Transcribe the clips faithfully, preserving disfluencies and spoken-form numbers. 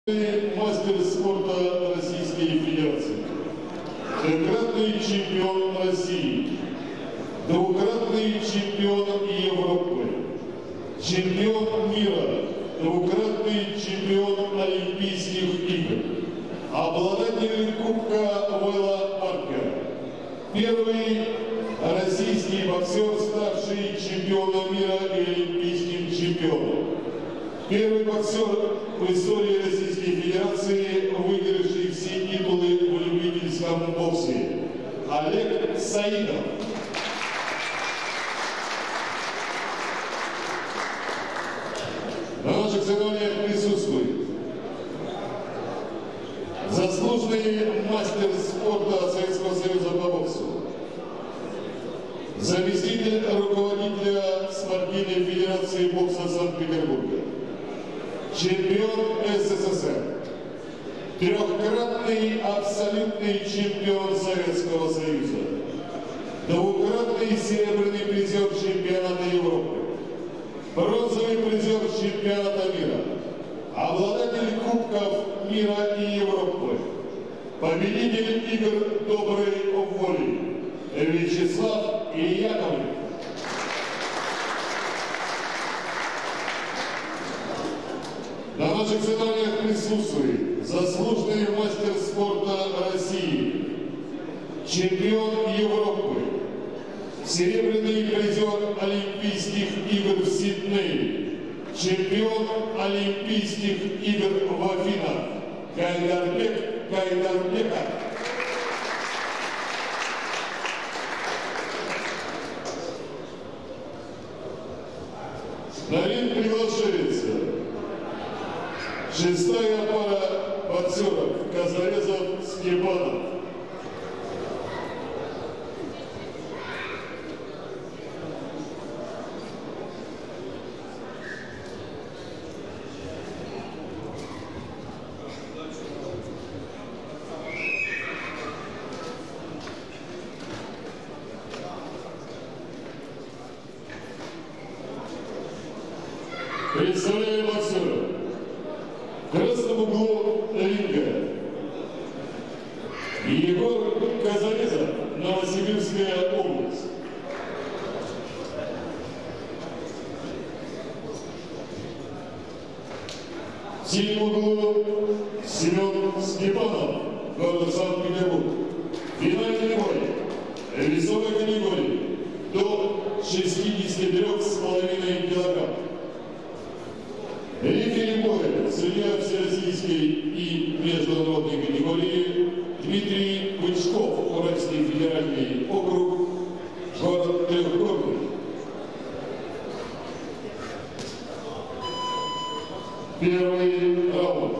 Мастер спорта Российской Федерации, трехкратный чемпион России, двукратный чемпион Европы, чемпион мира, двукратный чемпион Олимпийских игр, обладатель Кубка Вэлла Паркера, первый российский боксер, ставший чемпионом мира и олимпийским чемпионом, первый боксер в истории Российской Федерации, выигравший все титулы в любительском боксе, Олег Саидов. На наших соревнованиях присутствует заслуженный мастер спорта Советского Союза по боксу, заместитель руководителя Спортивной Федерации бокса Санкт-Петербурга, чемпион СССР, трехкратный абсолютный чемпион Советского Союза, двукратный серебряный призер чемпионата Европы, бронзовый призер чемпионата мира, обладатель Кубков мира и Европы, победитель игр доброй воли Вячеслав Яковлев. На наших соревнованиях присутствует заслуженный мастер спорта России, чемпион Европы, серебряный призер Олимпийских игр в Сиднее, чемпион Олимпийских игр в Афинах, Кайдарбек Кайдарбеков. На ринг приглашается шестая пара боксеров Казарезов Степанов. Представляю боксера. В красном углу ринга Егор Казарезов, Новосибирская область. В синем углу Семен Степанов, город Санкт-Петербург. Финальный бой весовой категории до шестидесяти трёх с половиной килограмм. Рефери боя, судья всероссийской и международной категории Дмитрий Бычков, Уральский федеральный округ, город Трехгорный. Первый раунд.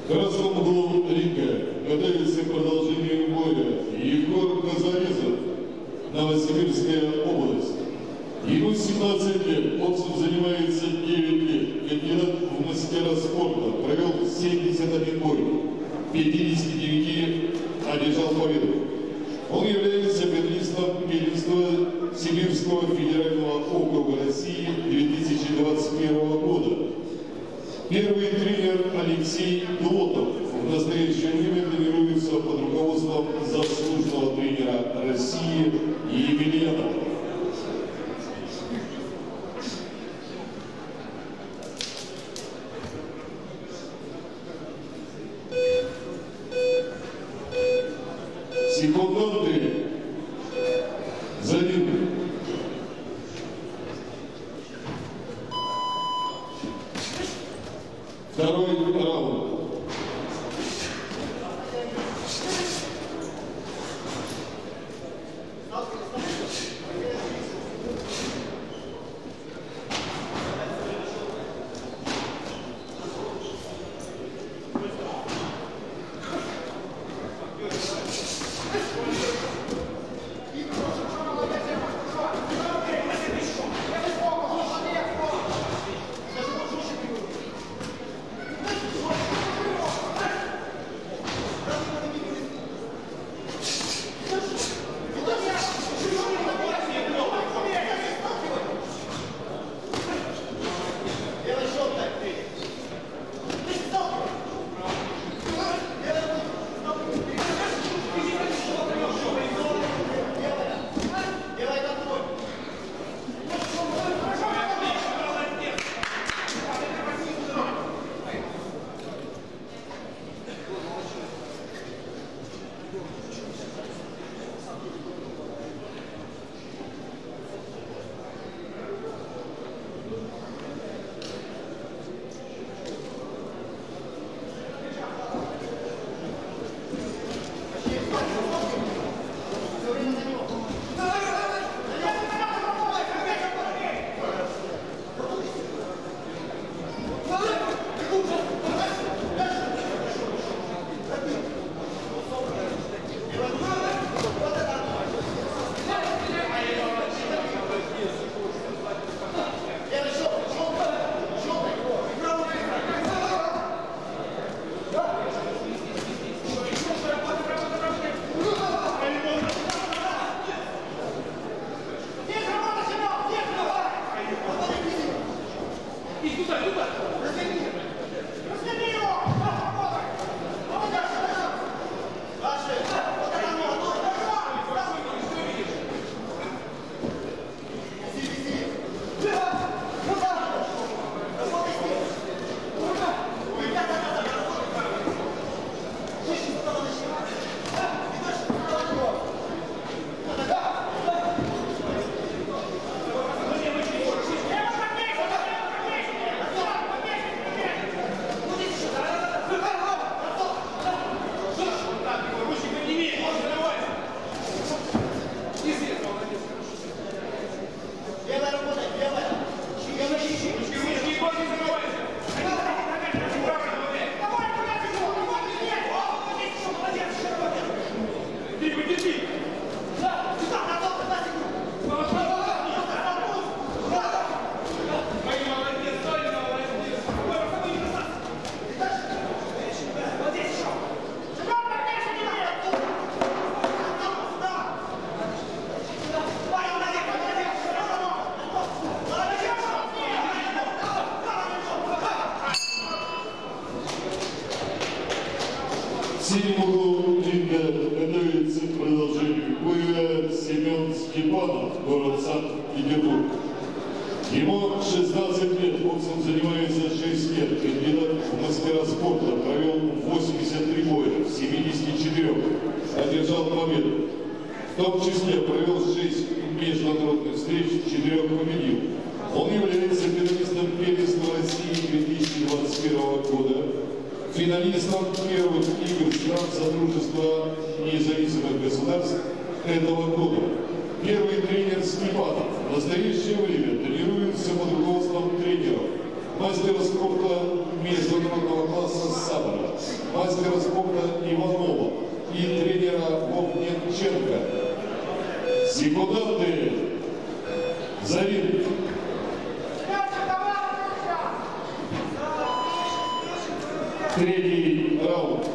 В красном углу ринга готовится к продолжению боя Егор Казарезов, Новосибирская область. Ему семнадцать лет, боксом занимается девять лет, кандидат в мастера спорта, провел семьдесят один бой, в пятидесяти девяти одержал победу. Он является финалистом первенства Сибирского федерального округа России две тысячи двадцать первого года. Первый тренер Алексей Глотов в настоящее время тренируется под руководством заслуженного тренера России Емельянова. Секунданты за ним. Второй раунд. В синем углу ринга готовится к продолжению боя Семен Степанов, город Санкт-Петербург. Ему шестнадцать лет, боксом занимается шесть лет, кандидат в мастера спорта, провел восемьдесят три боя, в семидесяти четырёх одержал победу. В том числе провел шесть международных встреч, четырех победил. Он является финалистом первенства России две тысячи двадцать первого года, финалистом первых игр стран Содружества независимых государств этого года. Первый тренер Степанов в настоящее время тренируется под руководством тренеров, мастера спорта международного класса Сабара. мастера спорта Иванова и тренера Вовненченко. Секунданты Зарин. Третий раунд.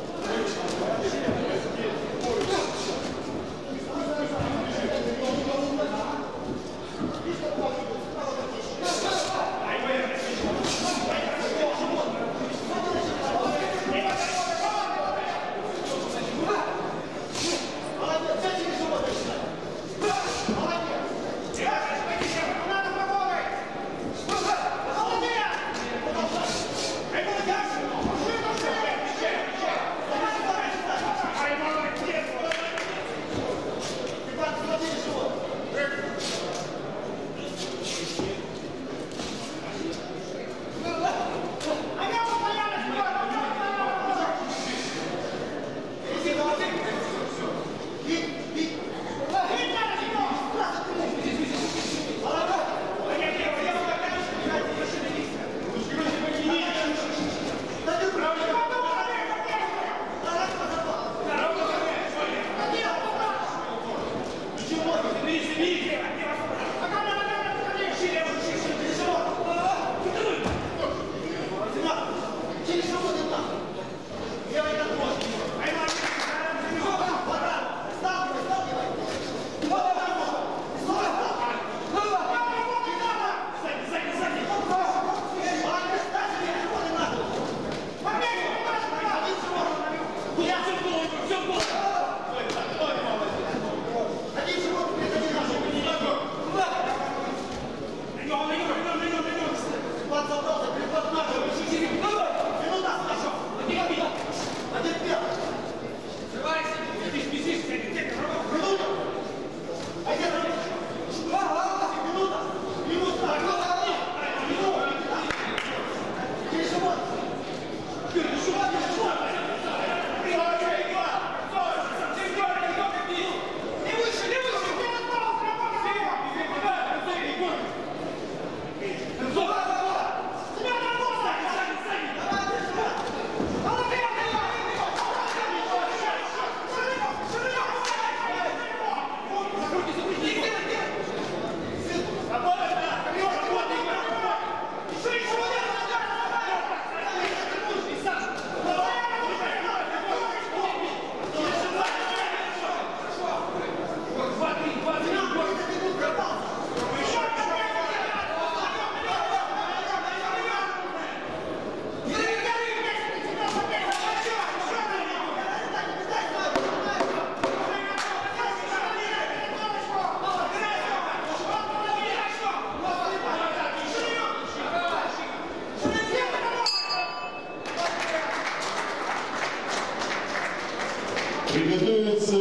Приготовится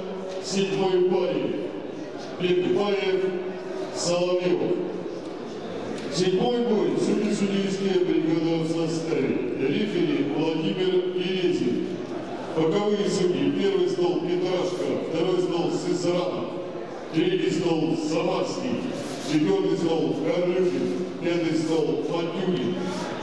седьмой парень. Бекбаев, Соловьев. Седьмой бой. Судьи судейские бригады в составе. Рефери Владимир Березин. Боковые судьи. Первый стол Петрашко, второй стол Сысранов, третий стол Самарский, четвертый стол Карлюхин, пятый стол Матюлин.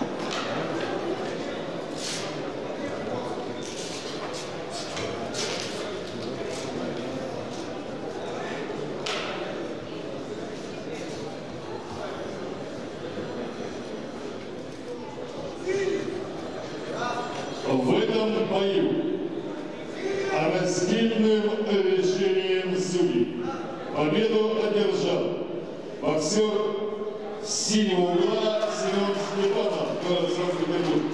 В этом бою раздельным решением судей победу одержал боксер синего угла Семен Степанов, город Санкт-Петербург.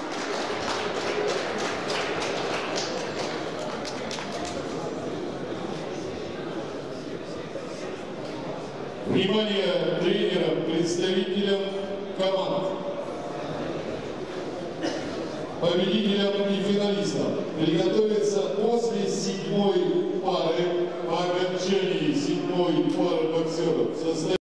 Внимание тренерам, представителям команд, победителям и финалистам приготовиться после седьмой пары, по окончании седьмой пары боксеров.